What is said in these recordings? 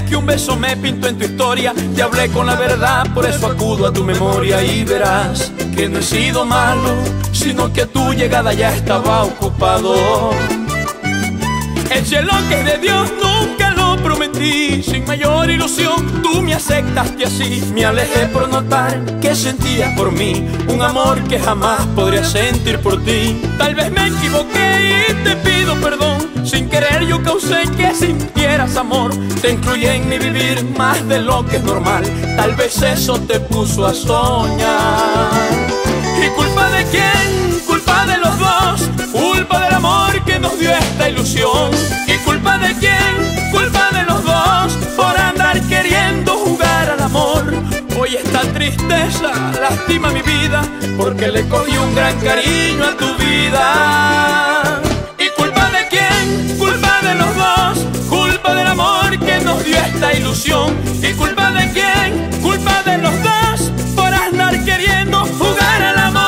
que un beso me pintó en tu historia. Te hablé con la verdad, por eso acudo a tu memoria. Y verás que no he sido malo, sino que a tu llegada ya estaba ocupado. El cielo que es de Dios nunca lo prometí. Sin mayor ilusión tú me aceptaste así. Me alejé por notar que sentías por mí un amor que jamás podría sentir por ti. Tal vez me equivoqué y te pido perdón. Sin querer yo causé que sintieras amor. Te incluí en mi vivir más de lo que es normal. Tal vez eso te puso a soñar. ¿Y culpa de quién? Culpa de los dos. Culpa del amor que nos dio esta ilusión. ¿Y culpa de quién? Culpa de los dos por andar queriendo jugar al amor. Hoy esta tristeza lastima mi vida, porque le cogí un gran cariño a tu vida. ¿Y culpa de quién? Culpa de los dos. Culpa del amor que nos dio esta ilusión. ¿Y culpa de quién? Culpa de los dos por andar queriendo jugar al amor.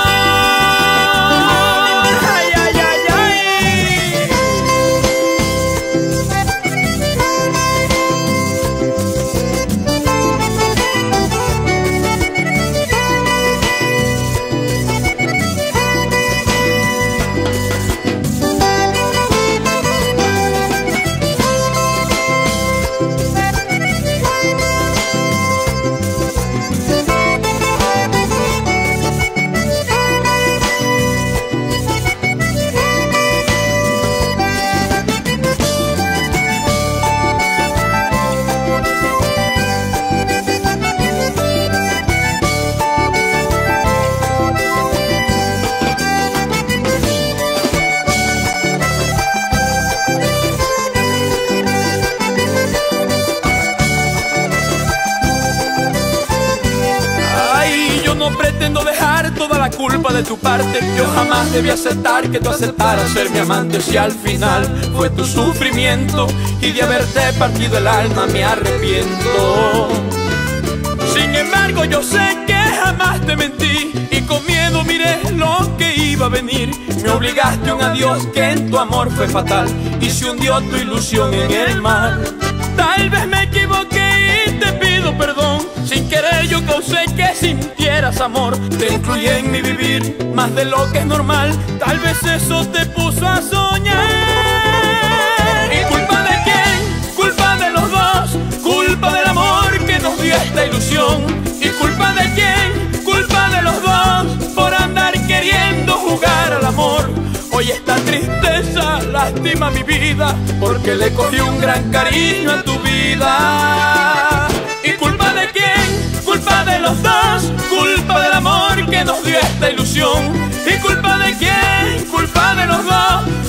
No pretendo dejar toda la culpa de tu parte. Yo jamás debí aceptar que tú aceptaras ser mi amante. Si al final fue tu sufrimiento y de haberte partido el alma me arrepiento. Sin embargo yo sé que jamás te mentí y con miedo miré lo que iba a venir. Me obligaste a un adiós que en tu amor fue fatal y se hundió tu ilusión en el mar. Tal vez me equivoqué y te pido perdón. Sin querer yo causé que sintieras amor. Te incluí en mi vivir más de lo que es normal. Tal vez eso te puso a soñar. ¿Y culpa de quién? Culpa de los dos. Culpa del amor que nos dio esta ilusión. ¿Y culpa de quién? Culpa de los dos por andar queriendo jugar al amor. Hoy esta tristeza lastima mi vida, porque le cogí un gran cariño a tu vida. ¿Y culpa de quién? Culpa de los dos. Culpa del amor que nos dio esta ilusión. ¿Y culpa de quién? Culpa de los dos